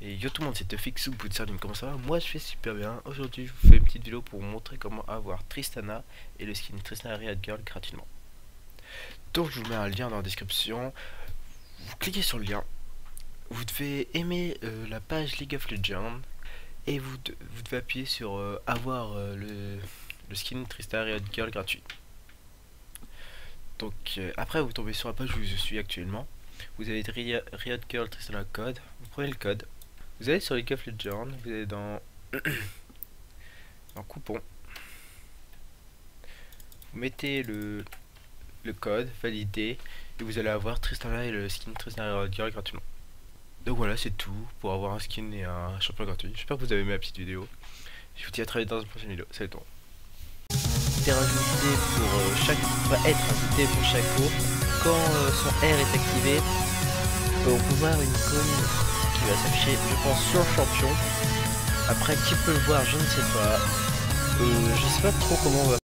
Et yo tout le monde, c'est Tefixou, bout de sardine, comment ça va? Moi je fais super bien. Aujourd'hui je vous fais une petite vidéo pour vous montrer comment avoir Tristana et le skin Tristana Riot Girl gratuitement. Donc je vous mets un lien dans la description. Vous cliquez sur le lien. Vous devez aimer la page League of Legends. Et vous devez appuyer sur avoir le skin Tristana Riot Girl gratuit. Donc après vous tombez sur la page où je suis actuellement. Vous avez Riot Girl Tristana code. Vous prenez le code. Vous allez sur League of Legends, vous allez dans coupon, vous mettez le code, validé, et vous allez avoir Tristana et le skin Tristana Girl gratuitement. Donc voilà, c'est tout pour avoir un skin et un champion gratuit. J'espère que vous avez aimé la petite vidéo. Je vous dis à très vite dans une prochaine vidéo. Salut tout le monde. Va être ajouté pour chaque cours. Quand son R est activé, on peut voir une icône qui va s'afficher, je pense, sur le champion. Après, qui peut le voir, je ne sais pas. Je sais pas trop comment on va